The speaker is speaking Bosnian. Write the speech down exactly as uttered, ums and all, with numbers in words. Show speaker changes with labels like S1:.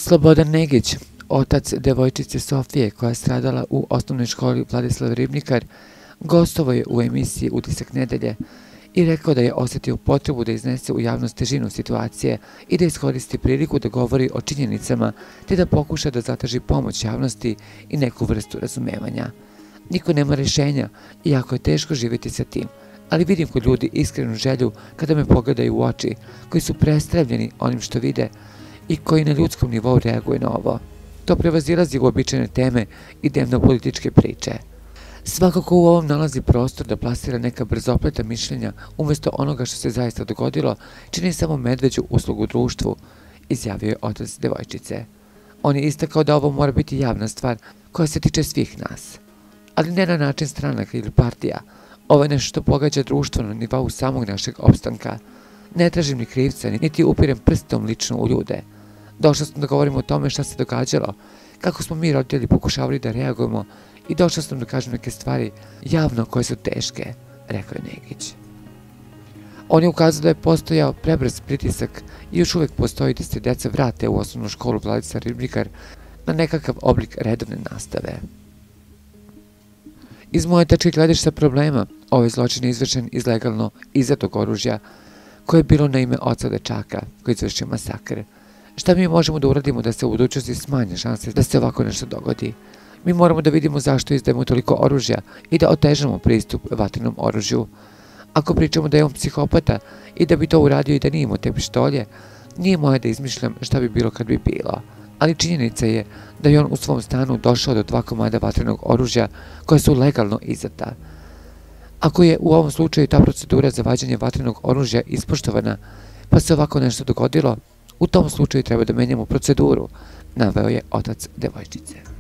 S1: Slobodan Negić, otac devojčice Sofije koja je stradala u osnovnoj školi Vladislav Ribnikar, gostovao je u emisiji Utisak nedelje i rekao da je osjetio potrebu da iznese u javnost težinu situacije i da iskoristi priliku da govori o činjenicama te da pokuša da zatraži pomoć javnosti i neku vrstu razumevanja. Niko nema rešenja, iako je teško živjeti sa tim, ali vidim kod ljudi iskrenu želju kada me pogledaju u oči, koji su prestravljeni onim što vide i koji na ljudskom nivou reaguje na ovo. To prevazilazi uobičajene teme i dnevno-političke priče. Svako ko u ovom nalazi prostor da plasira neka brzopleta mišljenja umjesto onoga što se zaista dogodilo, čini samo medveđu uslugu društvu, izjavio je otac devojčice. On je istakao da ovo mora biti javna stvar koja se tiče svih nas, ali ne na način stranaka ili partija. Ovo je nešto što pogađa društvo na nivou samog našeg opstanka. Ne tražim ni krivca, niti upirem prstom lično u ljude. Došla sam da govorim o tome šta se događalo, kako smo mi roditelji pokušavali da reagujemo i došla sam da kažem neke stvari javno koje su teške, rekao je Negić. On je ukazao da je postojao prebrz pritisak i još uvijek postoji da se deca vrate u osnovnu školu Vladislav Ribnikar na nekakav oblik redovne nastave. Iz moje tačke gledišta problema, ovaj zločin je izvršen iz legalno izdatog oružja koje je bilo na ime oca dečaka koji je izvršio masakr. Šta mi možemo da uradimo da se u budućnosti smanje šanse da se ovako nešto dogodi? Mi moramo da vidimo zašto izdajemo toliko oružja i da otežamo pristup vatrenom oružju. Ako pričamo da je on psihopata i da bi to uradio i da nije imao te pištolje, nije moje da izmišljam šta bi bilo kad bi bilo. Ali činjenica je da je on u svom stanu došao do dva komada vatrenog oružja koja su legalno izdata. Ako je u ovom slučaju ta procedura za vađenje vatrenog oružja ispoštovana, pa se ovako nešto dogodilo, u tom slučaju treba da menjamo proceduru, naveo je otac devojčice.